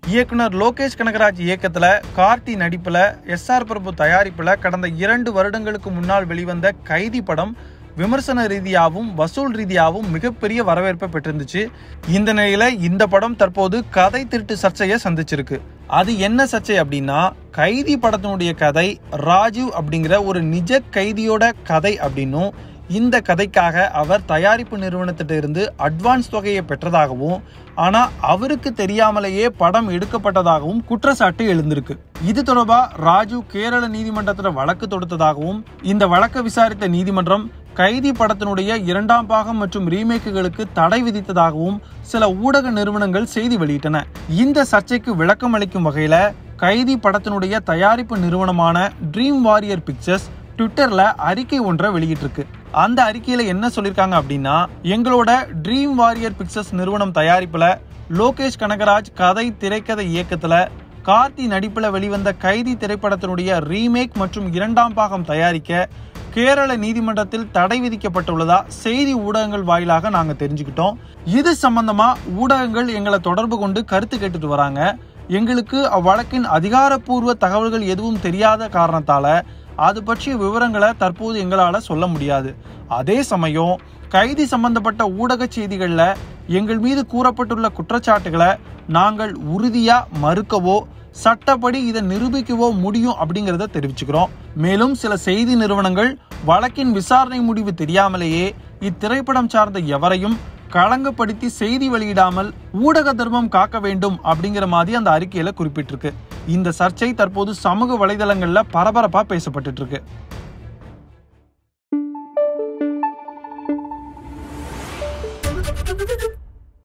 இயக்குனர் லோகேஷ் கனகராஜ் இயக்கத்துல கார்த்தி நடிப்புல SR பிரபு தயாரிப்புல கடந்த 2 வருடங்களுக்கு முன்னால் வெளிவந்த கைதி படம் விமர்சன ரீதியாகவும் வசூல் ரீதியாகவும் மிகப்பெரிய வரவேற்பை பெற்றிருந்துச்சு. இந்த நிலையில இந்த படம் தற்போது கதை திருட்டு சர்ச்சையை சந்திச்சிருக்கு. அது என்ன சர்ச்சை அப்படின்னா, கைதி படத்தினுடைய கதை ராஜீவ் அப்படிங்கிற ஒரு நிஜ கைதியோட கதை அப்படின்னும், இந்த கதைக்காக அவர் தயாரிப்பு நிறுவனத்திட்ட இருந்து அட்வான்ஸ் தொகையை பெற்றதாகவும், ஆனா அவருக்கு தெரியாமலேயே படம் எடுக்கப்பட்டதாகவும் குற்றச்சாட்டு எழுந்திருக்கு. இது தொடர்பா ராஜு கேரள நீதிமன்றத்தில் வழக்கு தொடுத்ததாகவும், இந்த வழக்கை விசாரித்த நீதிமன்றம் கைதி படத்தினுடைய 2ஆம் பாகம் மற்றும் ரீமேக்குகளுக்கு தடை விதித்ததாகவும் சில ஊடக நிறுவனங்கள் செய்தி வெளியிட்டன. இந்த சர்ச்சைக்கு விளக்கம் அளிக்கும் வகையில கைதி படத்தினுடைய தயாரிப்பு நிறுவனமான ட்ரீம் வாரியர் பிக்சர்ஸ் ட்விட்டர்ல அறிக்கை ஒன்றை வெளியிட்டிருக்கு. அந்த அறிக்கையில என்ன சொல்லிருக்காங்க அப்படின்னா, எங்களோட ட்ரீம் வாரியர் பிக்சர்ஸ் நிறுவனம் தயாரிப்புல லோகேஷ் கனகராஜ் கதை திரைக்கதை இயக்கத்துல கார்த்தி நடிப்புல வெளிவந்த கைதி திரைப்படத்தினுடைய ரீமேக் மற்றும் 2ஆம் பாகம் தயாரிக்க கேரள நீதிமன்றத்தில் தடை விதிக்கப்பட்டுள்ளதா செய்தி ஊடகங்கள் வாயிலாக நாங்க தெரிஞ்சுக்கிட்டோம். இது சம்பந்தமா ஊடகங்கள் எங்களை தொடர்பு கொண்டு கருத்து கேட்டுட்டு வராங்க. எங்களுக்கு அவ்வழக்கின் அதிகாரப்பூர்வ தகவல்கள் எதுவும் தெரியாத காரணத்தால அது பற்றிய விவரங்களை தற்போது எங்களால சொல்ல முடியாது. அதே சமயம் கைதி சம்பந்தப்பட்ட ஊடக செய்திகள்ல எங்கள் மீது கூறப்பட்டுள்ள குற்றச்சாட்டுகளை நாங்கள் உறுதியா மறுக்கவோ சட்டப்படி இதை நிரூபிக்கவோ முடியும் அப்படிங்கிறத தெரிவிச்சுக்கிறோம். மேலும் சில செய்தி நிறுவனங்கள் வழக்கின் விசாரணை முடிவு தெரியாமலேயே இத்திரைப்படம் சார்ந்த எவரையும் களங்கப்படுத்தி செய்தி வெளியிடாமல் ஊடக தர்மம் காக்க வேண்டும் அப்படிங்கிற மாதிரி அந்த அறிக்கையில குறிப்பிட்டிருக்கு. இந்த சர்ச்சை தற்போது சமூக வலைதளங்கள்ல பரபரப்பா பேசப்பட்டு இருக்கு.